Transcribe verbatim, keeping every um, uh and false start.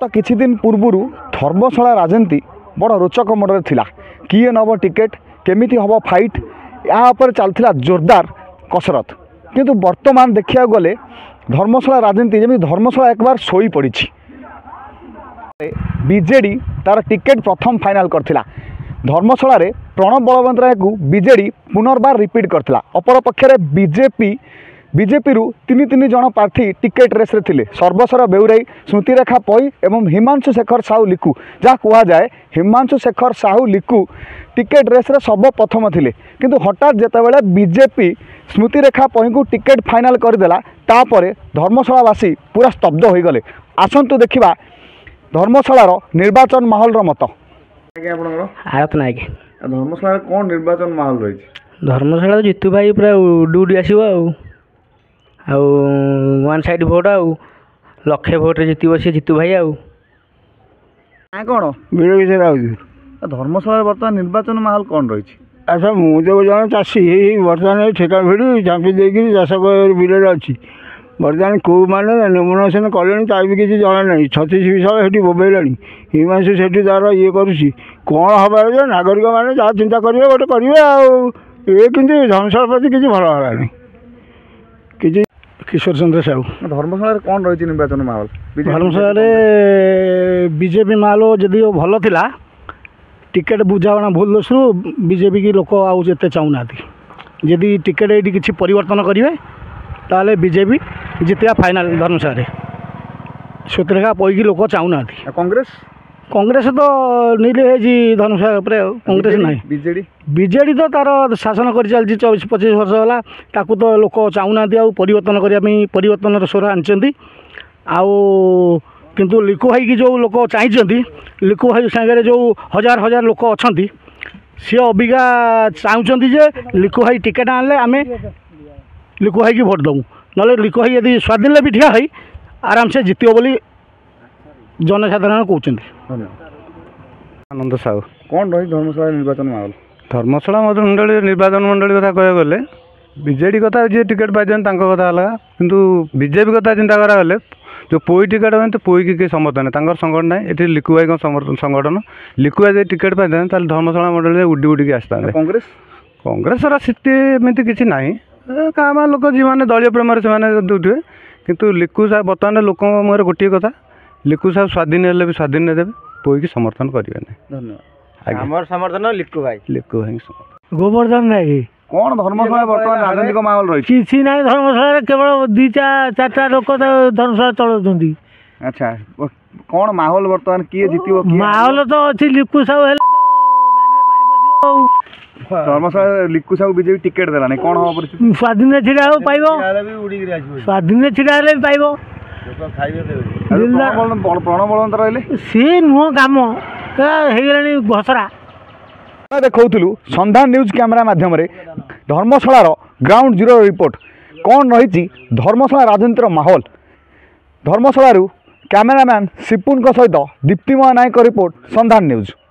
गत किछि दिन पूर्व धर्मशाला राजनीति बड़ रोचक मोडरे थिला। किए नब टिकेट केमिति हब फाइट या चलता जोरदार कसरत। किंतु वर्तमान देखा गले धर्मशाला राजनीति जमी धर्मशाला एक बार शोई पड़ी। बीजेडी तार टिकेट प्रथम फाइनाल करथिला। धर्मशाला रे प्रणब बलवंत राय को बीजेडी पुनर्बार रिपीट करथिला। अपर पक्षरे बीजेपी बीजेपी रु तीन तीन जन प्रार्थी टिकेट रेस रे थिले। सर्वस्वर बेउराई, स्मृतिरेखा पई एवं हिमांशु शेखर साहू लिखु जहाँ कह जाए हिमांशु शेखर साहू लिखु टिकेट रेस रे सब प्रथम थिले। किंतु हठात जेतेबेले बीजेपी स्मृतिरेखा पई को टिकेट फाइनाल करदेला तापरे धर्मशालावासी पूरा स्तब्ध हो गले। आसंतु देखिबा धर्मशालार निर्वाचन माहौल मत। आरत नायक धर्मशाला कौन निर्वाचन माहौल रही? धर्मशाला जितु भाई पूरा उड़ी आसो वन साइड भोट आउ लक्षे भोट जितब सी जितु भाई आउ कौन वीर राउत। धर्मशाला बर्तमान निर्वाचन माहौल कौन रही? अच्छा मुझे जन चाषी बर्तमान ठेका भिड़ी झांपी देकर चाष बिल अच्छी बर्तमान कौ मैंने नोमिनेसन कले ता भी किसी जना ना। छत्तीस विषय से बोबेला हिमांशु सेठी तार ये करुच्ची कौन हबार नागरिक मैंने जहाँ चिंता करेंगे गोटे करेंगे आए कि धर्मशाला प्रति किसी भल है कि किशोर चंद्र साहू। धर्मशाला कौन रही निर्वाचन माहौल? धर्मशाला बीजेपी माहौल जदि भल था टिकेट बुझाणा भूल दोषु बीजेपी की लोक आते चाहूना। जदि टिकेट ये किसी परिवर्तन करेंगे ताले बीजेपी जितिया फाइनाल धर्मशाला स्मृतिरेखा पैकी लोक चाहूना। कांग्रेस कांग्रेस तो नीले धर्मशाला कांग्रेस ना। बीजेडी बीजेडी तो तार शासन कर चलती चौबीस पच्चीस वर्ष है ताकू तो लोक चाहूना परिवर्तन करने परिवर्तन स्वर आनी। आउ किंतु लिखु भाई की जो लोक चाहती लिखु भाई सागर जो हजार हजार लोक अच्छा सी अबिका चाहते जे लिखु भाई टिकेट आनले आम लिखु भाई की भोट दबू ना लिखु भाई यदि स्वाधीन भी ठिया है आराम से जितब बोली जनसाधारण कहते। आनंद साहू कौन रही धर्मशाला निर्वाचन माहौल? धर्मशाला मंडली निर्वाचन मंडली कथा कह गले बीजेडी कथा जी टिकेट पाई कथा अलग किंतु बीजेपी कथा चिंता करागले जो पोई टिकेट पाए तो पोई की समर्थन है संगठन ना। ये लिखु भाई संगठन लिखु भाई टिकेट पाई धर्मशाला मंडली उड़ी उड़ी आसता। कांग्रेस कांग्रेस स्थिति एमती किसी ना क्या लोक जी मैंने दलीय प्रेम से दूसरे किंतु लिखु साहब बर्तमान लोक मुहर गोटे कथा लिखु साहब स्वाधीन हेल्ले भी स्वाधीन देवे पोई की समर्थन करेंगे। धन्यवाद। समर्थन लिखु भाई लिखु भाई गोवर्धन नायक कौन धर्मशाला बर्तमान राजनीतिक माहौल रही? किसी ना धर्मशाला केवल दी चार लोक धर्मशाला चलाउछंती। अच्छा कौन माहौल बर्तमान किए जीतिबो? माहौल तो अच्छी लिखु साहू हेले धर्मशाला लिखु साहू बीजेपी टिकेट देला नहीं कौन हम परिस्थिति? स्वाधीन छिड़ा हो पाइबो स्वाधीन छिड़ा हेले पाइबो प्रणब बलवंत रहिले सी नुह काम हेगलानी घसरा। देखौलु संधान न्यूज कैमेरा माध्यम धर्मशालार ग्राउंड जीरो रिपोर्ट कौन रही धर्मशाला राजनीतिर माहौल। धर्मशाला कैमेरामैन सिपुन सहित दीप्तिमय नायक रिपोर्ट संधान न्यूज।